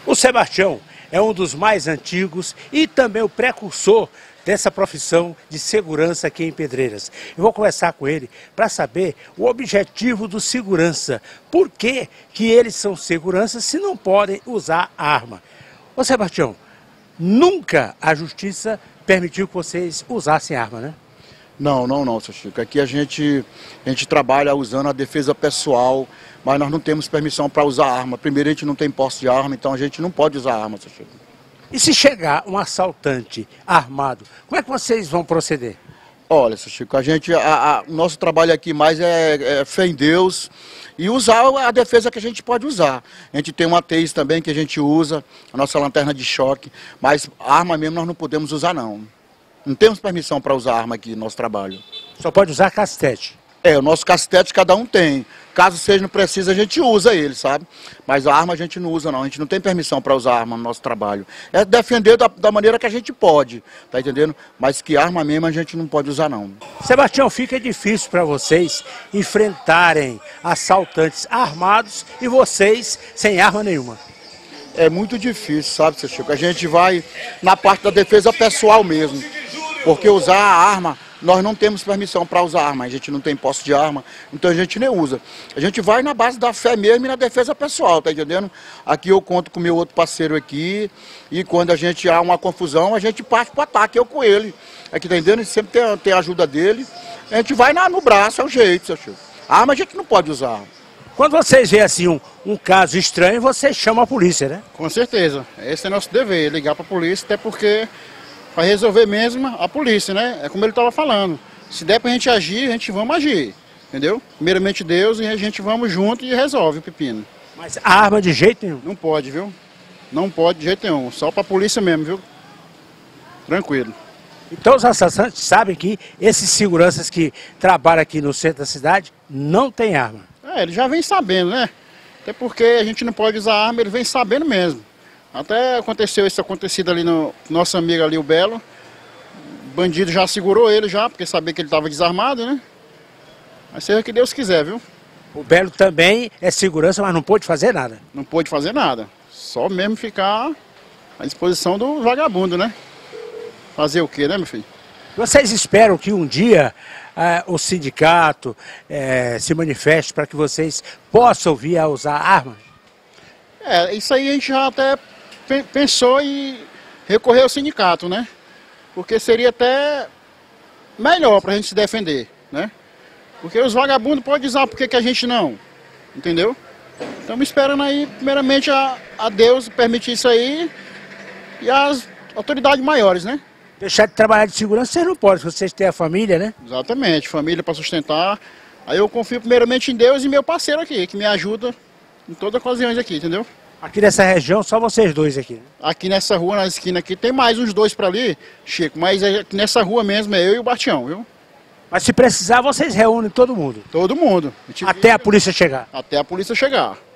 O Sebastião é um dos mais antigos e também o precursor dessa profissão de segurança aqui em Pedreiras. Eu vou conversar com ele para saber o objetivo do segurança. Por que eles são seguranças se não podem usar arma? Ô Sebastião, nunca a justiça permitiu que vocês usassem arma, né? Não, seu Chico. Aqui a gente trabalha usando a defesa pessoal, mas nós não temos permissão para usar arma. Primeiro, a gente não tem posse de arma, então a gente não pode usar arma, seu Chico. E se chegar um assaltante armado, como é que vocês vão proceder? Olha, seu Chico, o nosso trabalho aqui mais é fé em Deus e usar a defesa que a gente pode usar. A gente tem uma TEIS também que a gente usa, a nossa lanterna de choque, mas arma mesmo nós não podemos usar, não. Não temos permissão para usar arma aqui no nosso trabalho. Só pode usar castete? O nosso castete cada um tem. Caso seja preciso, a gente usa ele, sabe? Mas a arma a gente não usa, não. A gente não tem permissão para usar arma no nosso trabalho. É defender da maneira que a gente pode, tá entendendo? Mas que arma mesmo a gente não pode usar, não. Sebastião, fica difícil para vocês enfrentarem assaltantes armados e vocês sem arma nenhuma. É muito difícil, sabe, seu Chico? A gente vai na parte da defesa pessoal mesmo. Porque usar a arma, nós não temos permissão para usar arma, a gente não tem posse de arma, então a gente nem usa. A gente vai na base da fé mesmo e na defesa pessoal, tá entendendo? Aqui eu conto com o meu outro parceiro aqui, e quando a gente há uma confusão, a gente parte para o ataque, eu com ele. Aqui, tá entendendo? A gente sempre tem a ajuda dele, a gente vai no braço, é o jeito, seu Chico. A arma a gente não pode usar. Quando vocês veem assim um caso estranho, vocês chamam a polícia, né? Com certeza, esse é nosso dever, ligar para a polícia, até porque para resolver mesmo a polícia, né? É como ele estava falando. Se der para a gente agir, a gente vamos agir, entendeu? Primeiramente Deus e a gente vamos junto e resolve o pepino. Mas a arma de jeito nenhum? Não pode, viu? Não pode de jeito nenhum, só para a polícia mesmo, viu? Tranquilo. Então os assaltantes sabem que esses seguranças que trabalham aqui no centro da cidade não têm arma? Ele já vem sabendo, né? Até porque a gente não pode usar arma, ele vem sabendo mesmo. Até aconteceu isso acontecido ali no nosso amigo ali, o Belo. O bandido já segurou ele já, porque sabia que ele estava desarmado, né? Mas seja o que Deus quiser, viu? O Belo também é segurança, mas não pôde fazer nada. Não pôde fazer nada. Só mesmo ficar à disposição do vagabundo, né? Fazer o quê, né, meu filho? Vocês esperam que um dia o sindicato se manifeste para que vocês possam vir a usar armas? Isso aí a gente já até pensou em recorrer ao sindicato, né? Porque seria até melhor para a gente se defender, né? Porque os vagabundos podem usar, por que a gente não? Entendeu? Estamos esperando aí, primeiramente, a Deus permitir isso aí e as autoridades maiores, né? Deixar de trabalhar de segurança vocês não podem, vocês têm a família, né? Exatamente, família para sustentar. Aí eu confio primeiramente em Deus e meu parceiro aqui, que me ajuda em todas as ocasiões aqui, entendeu? Aqui nessa região, só vocês dois aqui, né? Aqui nessa rua, na esquina aqui, tem mais uns dois para ali, Chico, mas aqui nessa rua mesmo é eu e o Bastião, viu? Mas se precisar, vocês reúnem todo mundo? Todo mundo. Até a polícia chegar? Até a polícia chegar.